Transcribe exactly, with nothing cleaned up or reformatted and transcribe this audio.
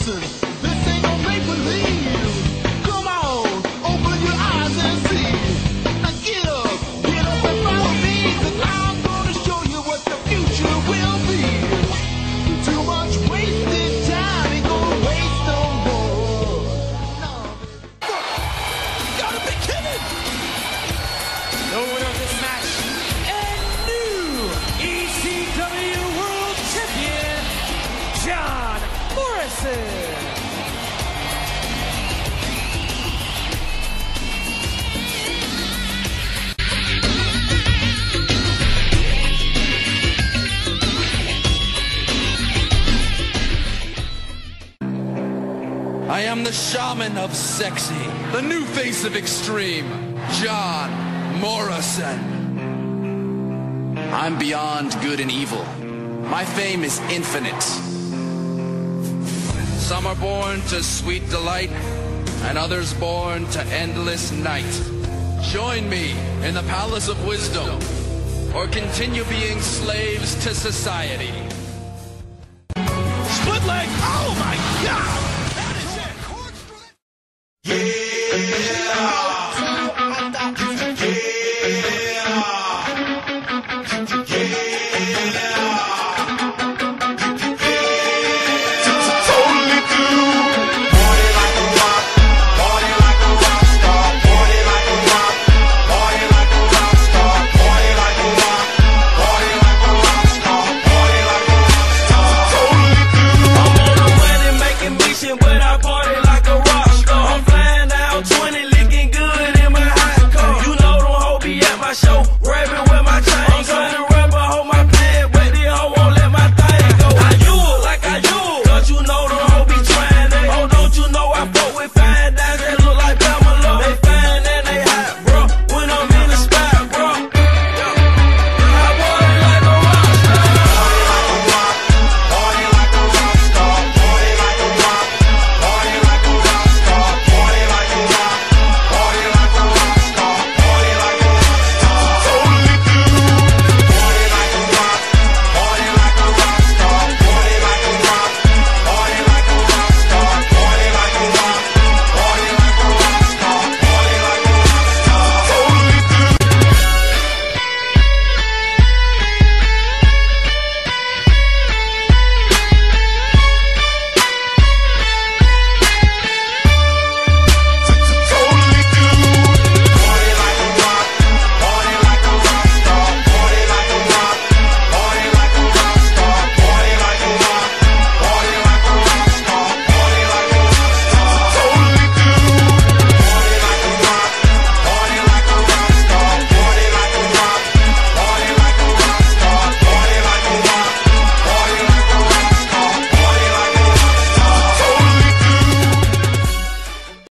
listen, this ain't no make-believe. Come on, open your eyes and see. Now get up, get up and follow me, 'cause I'm gonna show you what the future will be. Too much wasted time ain't gonna waste no more. No, you gotta be kidding! The winner of this match and new E C W World Champion, John Morrison. I am the shaman of sexy, the new face of extreme, John Morrison. I'm beyond good and evil. My fame is infinite. Some are born to sweet delight, and others born to endless night. Join me in the Palace of Wisdom, or continue being slaves to society.